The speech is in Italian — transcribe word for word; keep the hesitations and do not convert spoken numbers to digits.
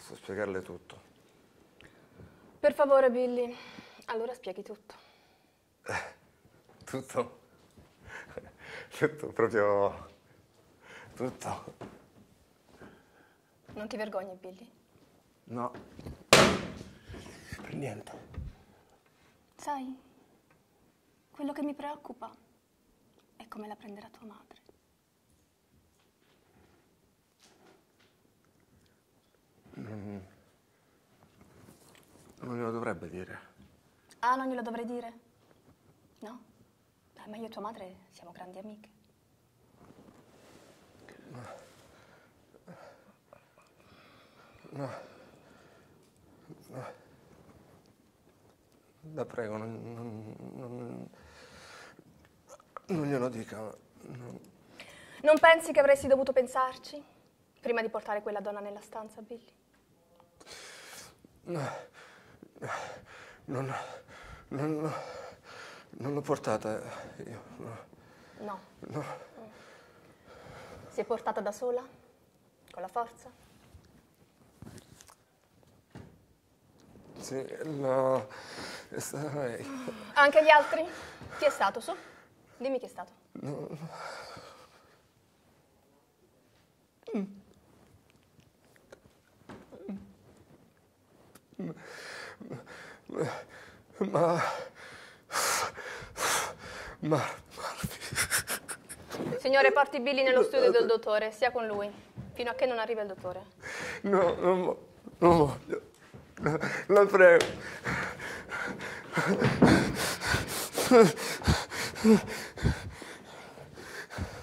posso spiegarle tutto. Per favore, Billy, allora spieghi tutto. Eh, tutto? Tutto, proprio... tutto. Non ti vergogni, Billy? No. Per niente. Sai, quello che mi preoccupa è come la prenderà tua madre. Non, non glielo dovrebbe dire. Ah, non glielo dovrei dire? No? Dai, ma io e tua madre siamo grandi amiche. No. No. La prego, non, non, non, non glielo dica. Non... Non pensi che avresti dovuto pensarci prima di portare quella donna nella stanza, Billy? No. Non, non, non l'ho portata io. No. No. No. Si è portata da sola? Con la forza? Sì, no. È stata lei. Anche gli altri? Chi è stato, su? Dimmi chi è stato. No. Ma... Ma... Signore, porti Billy nello studio del dottore, sia con lui, fino a che non arriva il dottore. No, non, vo- non voglio. La prego.